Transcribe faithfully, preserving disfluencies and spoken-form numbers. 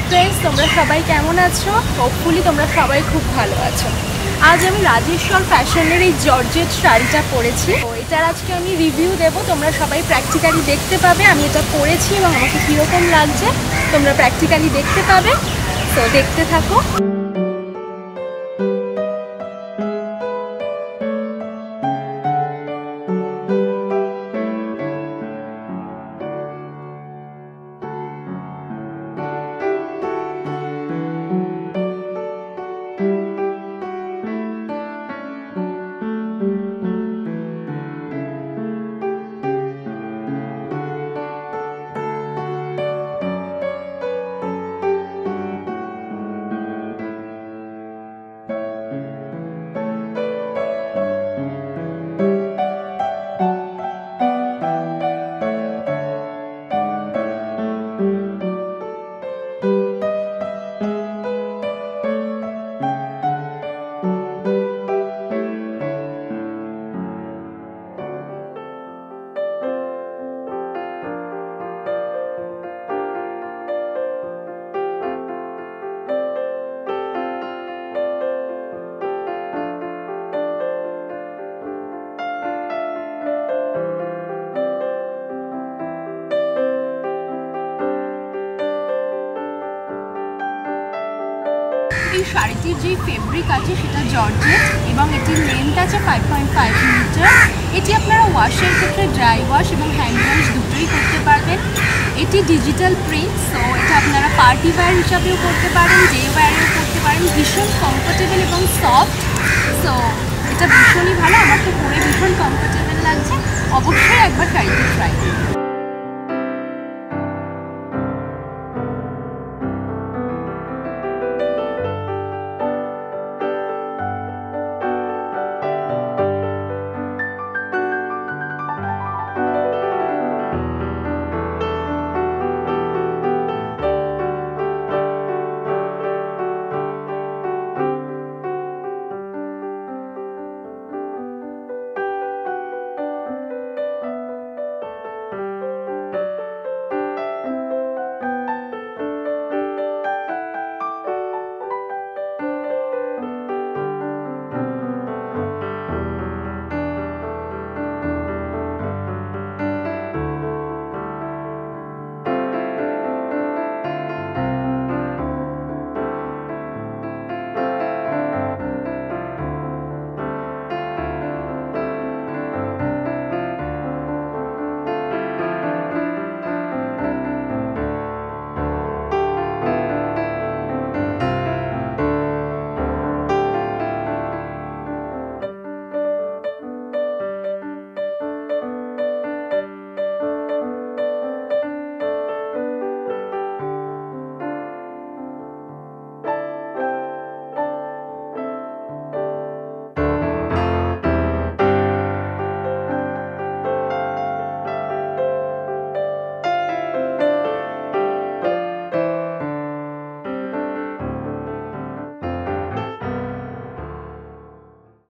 Friends, তোমরা সবাই কেমন আছো? হোপফুলি তোমরা সবাই খুব ভালো আছো। আজ আমি রাজেশ্বর ফ্যাশনের এই জর্জেট শাড়িটা পরেছি। তো এটার আজকে আমি রিভিউ দেব, তোমরা সবাই প্র্যাকটিক্যালি দেখতে পাবে আমি এটা পরেছি এবং আমাকে কীরকম লাগছে তোমরা প্র্যাকটিক্যালি দেখতে পাবে। তো দেখতে থাকো। এই শাড়িটির যে ফেব্রিক আছে সেটা জর্জেট এবং এটির লেন্থ আছে ফাইভ পয়েন্ট ফাইভ মিটার। এটি আপনারা ওয়াশের ক্ষেত্রে ড্রাই ওয়াশ এবং হ্যান্ড ওয়াশ দুটোই করতে পারবেন। এটি ডিজিটাল প্রিন্ট, সো এটা আপনারা পার্টি ওয়্যার হিসাবেও করতে পারেন, ডে ওয়্যারেও করতে পারেন। ভীষণ কমফোর্টেবল এবং সফট, সো এটা ভীষণই ভালো। আমার তো পরে ভীষণ কমফোর্টেবল লাগছে। অবশ্যই একবার শাড়িটি ট্রাই করুন।